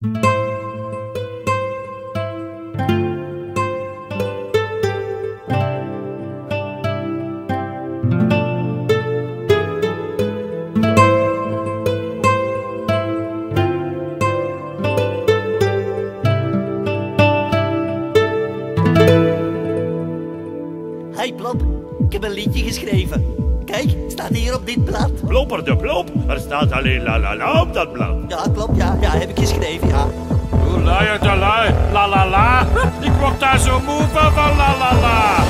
Hey Plop, ik heb een liedje geschreven. Kijk, het staat hier op dit blad. Plopper de plop, er staat alleen la la la op dat blad. Ja, klopt, ja, heb ik geschreven, ja. Hoe lui de lui, la la la. Ik word daar zo moe van la la la.